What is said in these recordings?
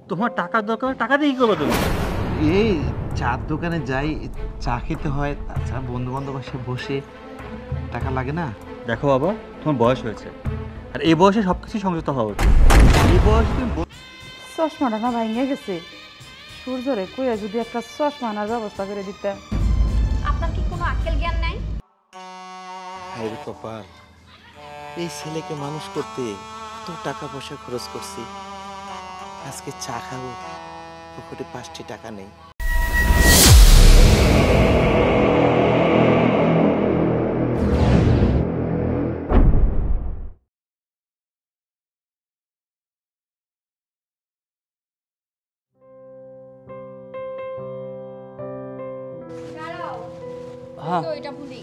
তোমার টাকার দরকার, টাকা দিয়ে কি করবে তুমি? এই চার দোকানে যাই, চা খেতে হয়, তাছাড়া বন্ধু বান্ধব এসে বসে টাকা লাগে না। দেখো বাবা, তোমার বয়স হয়েছে, আর এই বয়সে সবকিছু সংযত হওয়া উচিত। এই বয়সে তুমি চশমাটা না ভাঙিয়ে গেছে, সূর্যরে কইয়া যদি একটা চশমা আনার ব্যবস্থা করে দিতে। আপনার কি কোনো আক্কেল জ্ঞান নাই? হায় কপাল, এই ছেলেকে মানুষ করতে কত টাকা পয়সা খরচ করছি, আজকে চা খাবো পকেটে 5টি টাকা নেই। হ্যাঁ, তো এটা ভুলি।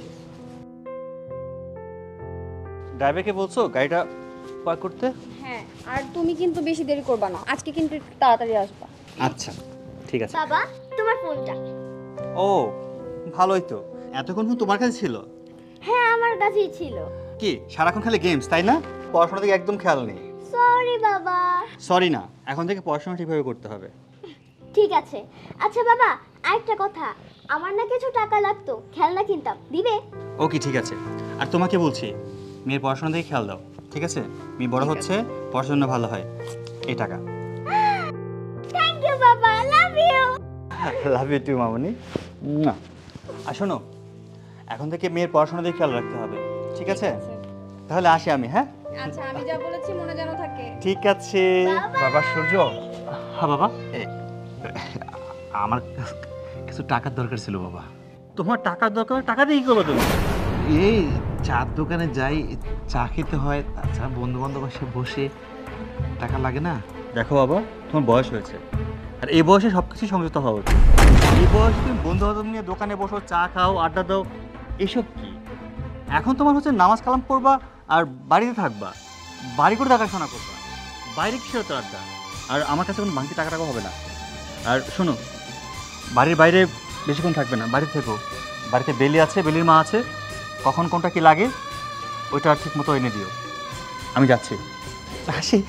ড্রাইভারকে বলছো গাড়িটা পার্ক করতে? হ্যাঁ, আর তুমি কিন্তু বেশি দেরি করবা না, আজকে কিন্তু একটু তাড়াতাড়ি আসবা। আচ্ছা ঠিক আছে। বাবা, তোমার ফোনটা। ও ভালোই তো, এতক্ষণ ফোন তোমার কাছে ছিল? হ্যাঁ, আমার কাছেই ছিল। কি সারাক্ষণ খালি গেমস, তাই না? পড়াশোনা দিকে একদম খেয়াল নেই। সরি বাবা। সরি না, এখন থেকে পড়াশোনা ঠিকভাবে করতে হবে। ঠিক আছে। আচ্ছা বাবা, আরেকটা কথা, আমার না কিছু টাকা লাগতো, খেলনা কিনতাম, দিবে? ওকে ঠিক আছে। আর তোমাকে বলছি, মেয়ের পড়াশোনা দিকে খেয়াল দাও, ঠিক আছে? মেয়ে বড় হচ্ছে, পড়াশোনা ভালো হয়। এই টাকা। থ্যাংক ইউ বাবা, love you. Love you too মামনি। না আর শোনো, এখন থেকে মেয়ের পড়াশোনা দিকে খেয়াল রাখতে হবে, ঠিক আছে? তাহলে আসি আমি। হ্যাঁ আচ্ছা, আমি যা বলেছি মনে যেন থাকে। ঠিক আছে। বাবা সূর্য, হ্যাঁ বাবা। আমার কিছু টাকার দরকার ছিল বাবা। তোমার টাকার দরকার, টাকা দিয়ে কি করবে তুমি? এই চার দোকানে যাই, চা খেতে হয়, তাছাড়া বন্ধু বান্ধব এসে বসে টাকা লাগে না। দেখো বাবা, তোমার বয়স হয়েছে, আর এই বয়সে সবকিছু সংযত হওয়া উচিত। এই বয়সে তুমি বন্ধু বান্ধব নিয়ে দোকানে বসো, চা খাও, আড্ডা দাও, এসব কি? এখন তোমার হচ্ছে নামাজ কালাম পড়বা আর বাড়িতে থাকবা, বাড়ি করে দেখাশোনা করবা, বাইরে কিসের তো আড্ডা? আর আমার কাছে কোনো ভাঙতি টাকা বলবে না। আর শোনো, বাড়ির বাইরে বেশিক্ষণ থাকবে না, বাড়ি থেকো। বাড়িতে বেলি আছে, বেলির মা আছে, কখন কোনটা কি লাগে ওইটা ঠিক মতো এনে দিও। আমি যাচ্ছি, আসি।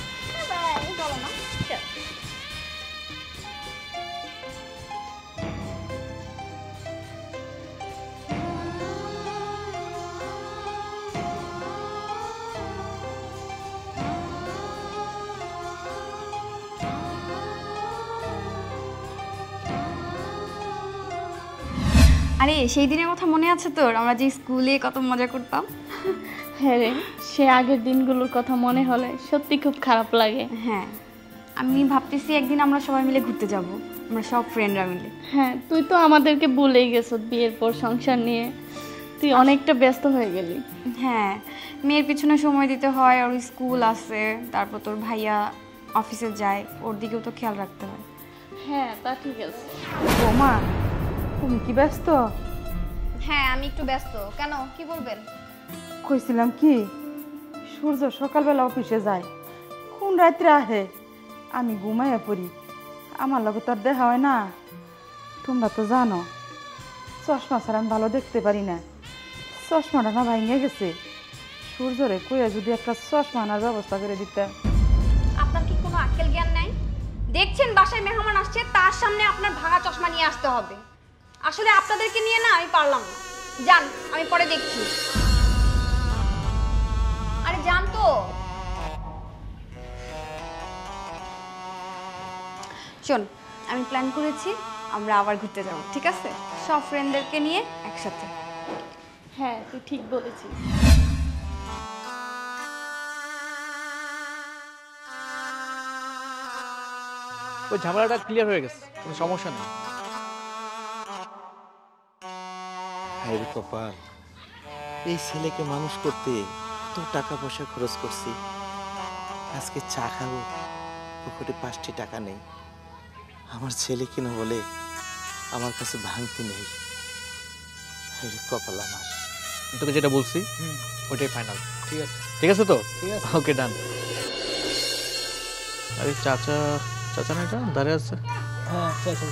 আরে সেই দিনের কথা মনে আছে তোর, আমরা যে স্কুলে কত মজা করতাম? হ্যাঁ রে, সে আগের দিনগুলোর কথা মনে হলে সত্যি খুব খারাপ লাগে। হ্যাঁ, আমি ভাবতেছি একদিন আমরা সবাই মিলে ঘুরতে যাব, আমরা সব ফ্রেন্ডরা মিলে। হ্যাঁ, তুই তো আমাদেরকে ভুলেই গেছো বিয়ের পর সংসার নিয়ে, তুই অনেকটা ব্যস্ত হয়ে গেলি। হ্যাঁ, মেয়ের পিছনে সময় দিতে হয়, ওর স্কুল আছে, তারপর তোর ভাইয়া অফিসে যায়, ওর দিকেও তো খেয়াল রাখতে হয়। হ্যাঁ, তা ঠিক আছে। বৌমা, তুমি কি ব্যস্ত? হ্যাঁ, আমি একটু ব্যস্ত। কেন, কি বলবেন? কইছিলাম কি, সূর্য সকালবেলা অফিসে যায়, কোন রাত্রে আহে, আমি ঘুমাইয়া পড়ি, আমার লগে তো আর দেখা হয় না। তোমরা তো জানো চশমা ছাড়া আমি ভালো দেখতে পারি না, চশমাটা না ভাঙিয়ে গেছে, সূর্যরে কইয়া যদি একটা চশমা আনার ব্যবস্থা করে দিতে। আপনার কি কোনো আক্কেল জ্ঞান নাই? দেখছেন বাসায় মেহমান আসছে, তার সামনে আপনার ভাঙা চশমা নিয়ে আসতে হবে? আসলে আপনাদেরকে নিয়ে না আমি পারলাম না। যান, আমি পরে দেখছি। আরে যান তো। শোন, আমি প্ল্যান করেছি আমরা আবার ঘুরতে যাব, ঠিক আছে? সব ফ্রেন্ডদেরকে নিয়ে একসাথে। হ্যাঁ, তুই ঠিক বলেছিস। ওই ঝামেলাটা ক্লিয়ার হয়ে গেছে, কোনো সমস্যা নেই। হায় কপাল, এই ছেলেকে মানুষ করতে কত টাকা পয়সা খরচ করছি, আজকে চা খাবো পকেটে 5টি টাকা নেই। আমার ছেলে কিনা বলে আমার কাছে ভাঙতি নেই। হায় কপাল আমার। তোকে যেটা বলছি ওইটাই ফাইনাল। ঠিক আছে, ঠিক আছে তো? ঠিক আছে। ওকে, ডান। আরে চাচা, চাচা না এটা দাঁড়িয়ে আছে। হ্যাঁ, চাচা।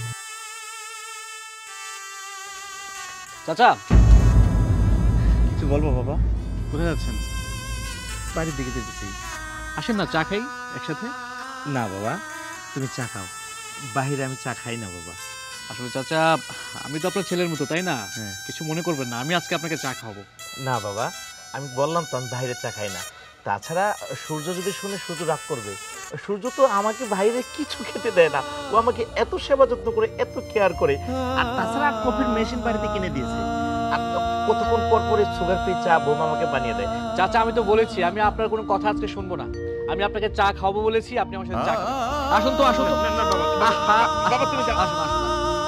চাচা, কিছু বলবো বাবা? কোথায় যাচ্ছেন? বাড়ির দিকে যেতেছি। আসেন না চা খাই একসাথে। না বাবা, তুমি চা খাও, বাহিরে আমি চা খাই না বাবা। আসলে চাচা, আমি তো আপনার ছেলের মতো, তাই না? হ্যাঁ। কিছু মনে করবেন না, আমি আজকে আপনাকে চা খাওয়াবো। না বাবা, আমি বললাম তো আমি বাইরে চা খাই না। তাছাড়া সূর্য যদি শুনে সূর্য রাগ করবে। সূর্য তো আমাকে বাইরে কিছু খেতে দেয় না, ও আমাকে এত সেবা যত্ন করে, এত কেয়ার করে। আর তাছাড়া কফির মেশিন বাড়িতে কিনে দিয়েছে, আর কতক্ষণ পর পরে সুগার ফ্রি চা বৌমা আমাকে বানিয়ে দেয়। চাচা, আমি তো বলেছি আমি আপনার কোনো কথা আজকে শুনবো না। আমি আপনাকে চা খাওয়াবো বলেছি, আপনি আমার সাথে চা খাবেন। আসুন তো, আসুন তো। বাবা, তুমি যাও। আসুন, আসুন।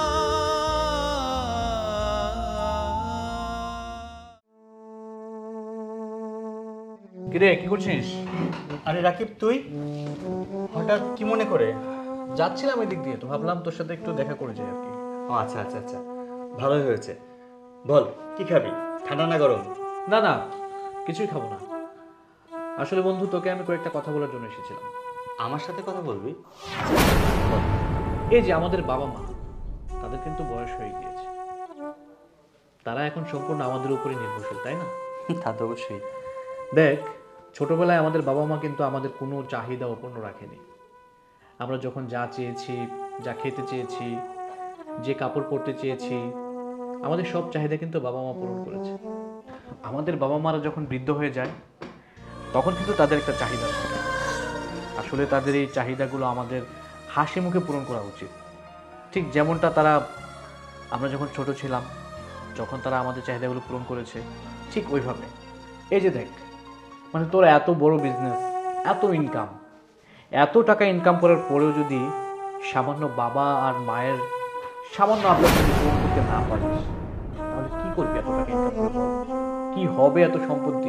কিরে, কি করছিস? আরে রাকিব, তুই হঠাৎ কি মনে করে? যাচ্ছিলাম এদিক দিয়ে, তো ভাবলাম তোর সাথে একটু দেখা করে যাই আর কি। ও আচ্ছা আচ্ছা আচ্ছা, ভালোই হয়েছে। বল, কি খাবি? ঠান্ডা না গরম? না না, কিছুই খাবো না। আসলে বন্ধু, তোকে আমি কয়েকটা কথা বলার জন্য এসেছিলাম। আমার সাথে কথা বলবি? এই যে আমাদের বাবা মা, তাদের কিন্তু বয়স হয়ে গিয়েছে। তারা এখন সম্পূর্ণ আমাদের উপরে নির্ভরশীল, তাই না? তা তো অবশ্যই। দেখ, ছোটবেলায় আমাদের বাবা মা কিন্তু আমাদের কোনো চাহিদা অপূর্ণ রাখেনি। আমরা যখন যা চেয়েছি, যা খেতে চেয়েছি, যে কাপড় পরতে চেয়েছি, আমাদের সব চাহিদা কিন্তু বাবা মা পূরণ করেছে। আমাদের বাবা মারা যখন বৃদ্ধ হয়ে যায়, তখন কিন্তু তাদের একটা চাহিদা থাকে। আসলে তাদের এই চাহিদাগুলো আমাদের হাসি মুখে পূরণ করা উচিত। ঠিক যেমনটা তারা, আমরা যখন ছোট ছিলাম, যখন তারা আমাদের চাহিদাগুলো পূরণ করেছে, ঠিক ওইভাবে। এই যে দেখ, মানে তোর এত বড় বিজনেস, এত ইনকাম, এত টাকা ইনকাম করার পরেও যদি সামান্য বাবা আর মায়ের সামান্য আবদার যদি পূরণ করতে না পারিস, তাহলে কি করবি এত টাকা ইনকাম করে? বল, কি হবে এত সম্পত্তি?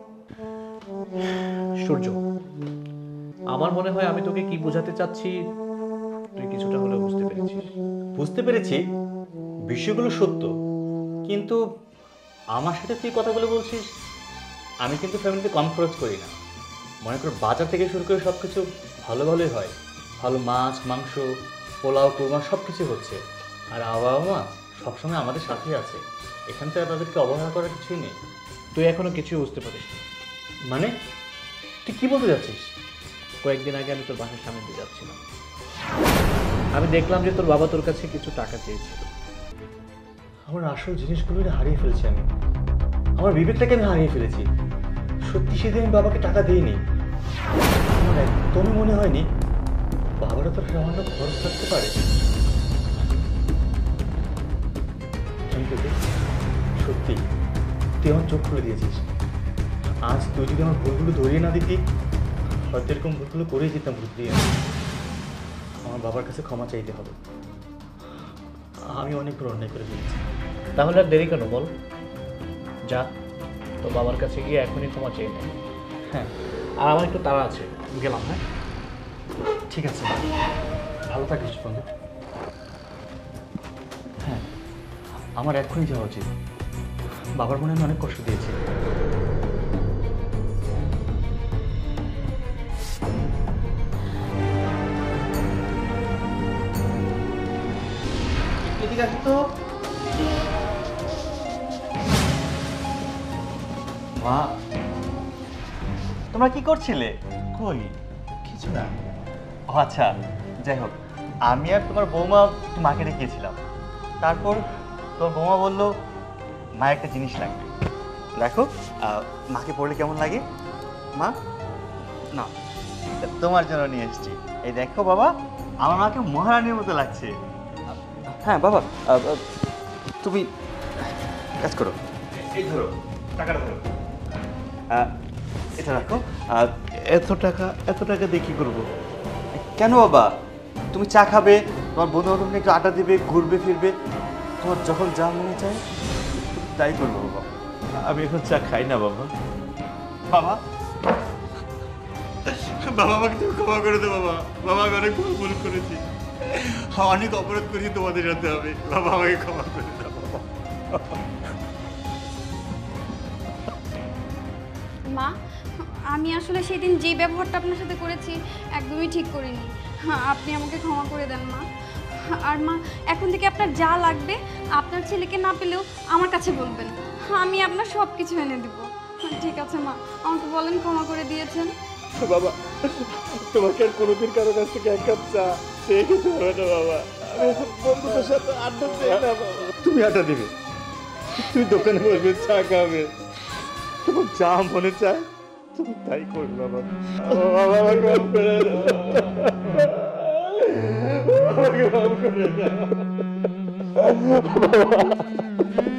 সূর্য, আমার মনে হয় আমি তোকে কি বোঝাতে চাচ্ছি তুই কিছুটা হলেও বুঝতে পেরেছিস। বুঝতে পেরেছি, বিষয়গুলো সত্য, কিন্তু আমার সাথে তুই কথাগুলো বলছিস। আমি কিন্তু ফ্যামিলিতে কম খরচ করি না। মনে কর, বাজার থেকে শুরু করে সব কিছু ভালো ভালোই হয়। ভালো মাছ, মাংস, পোলাও, কুরমা সব কিছু হচ্ছে। আর বাবা মা সবসময় আমাদের সাথেই আছে। এখান থেকে তাদেরকে অবহেলা করার কিছুই নেই। তুই এখনো কিছুই বুঝতে পারিস না। মানে তুই কি বলতে যাচ্ছিস? কয়েকদিন আগে আমি তোর বাসার সামনে দিয়ে যাচ্ছিলাম, আমি দেখলাম যে তোর বাবা তোর কাছে কিছু টাকা চেয়েছিল। আমার আসল জিনিসগুলো হারিয়ে ফেলছি আমি। আমার বিবেকটাকে আমি হারিয়ে ফেলেছি। সত্যি সেদিন আমি বাবাকে টাকা দিইনি। আমার একদমই মনে হয়নি বাবারা তো সামান্য খরচ থাকতে পারে। সত্যি তুই আমার চোখ খুলে দিয়েছিস। আজ তুই যদি আমার ভুলগুলো ধরিয়ে না দিতি, হয়তো এরকম ভুলগুলো করেই যেতাম ভুল দিয়ে। আমার বাবার কাছে ক্ষমা চাইতে হবে। আমি অনেক বড় অন্যায় করে ফেলেছি। তাহলে আর দেরি কেন বল, যা তো বাবার কাছে গিয়ে এখনই ক্ষমা চেয়ে নে। হ্যাঁ, আর আমার একটু তাড়া আছে, গেলাম। হ্যাঁ, ঠিক আছে, ভালো থাকিস বন্ধু। হ্যাঁ, আমার এক্ষুনি যাওয়া উচিত। বাবার মনে আমি অনেক কষ্ট দিয়েছি। এদিকে আসো তো। মা, তোমরা কি করছিলে? কই কিছু না। ও আচ্ছা, যাই হোক, আমি আর তোমার বৌমা একটু মার্কেটে গিয়েছিলাম। তারপর তোমার বৌমা বললো মায়ের একটা জিনিস লাগবে। দেখো, মাকে পড়লে কেমন লাগে। মা, না, তোমার জন্য নিয়ে এসেছি। এই দেখো বাবা, আমার মাকে মহারানীর মতো লাগছে। হ্যাঁ বাবা, তুমি কাজ করো, এই ধরো টাকাটা ধরো, এটা রাখো। এত টাকা দিয়ে কি করবো? কেন বাবা, তুমি চা খাবে, তোমার বন্ধু বান্ধব একটু আড্ডা দেবে, ঘুরবে ফিরবে, তোমার যখন যা মনে চায় তাই করবো বাবা। আমি এখন চা খাই না বাবা। বাবা, বাবা আমাকে তুমি ক্ষমা করে দে বাবা। বাবা, আমি অনেক বড় ভুল করেছি, অনেক অপরাধ করেছি তোমাদের সাথে আমি। বাবা, আমাকে ক্ষমা করে দাও বাবা। মা, আমি আসলে সেদিন যে ব্যবহারটা আপনার সাথে করেছি একদমই ঠিক করিনি। আপনি আমাকে ক্ষমা করে দেন মা। আর মা, এখন থেকে আপনার যা লাগবে আপনার ছেলেকে না পেলেও আমার কাছে বলবেন, আমি আপনার সব কিছু এনে দেবো। ঠিক আছে মা, আমাকে বলেন ক্ষমা করে দিয়েছেন। বাবা, তোমাকে আর কোনোদিন কারো কাছ থেকে এক কাপ চা চেয়ে খেতে হবে না বাবা। আমি এখন বন্ধুদের সাথে আড্ডা দেই না বাবা। তুমি আটা দিবে, তুমি দোকানে বসবে, চা খাবে, তোমার যা মনে চায় তুমি তাই করবে বাবা। বাবা, আমাকে মাফ করে দাও। আমাকে মাফ করে দাও।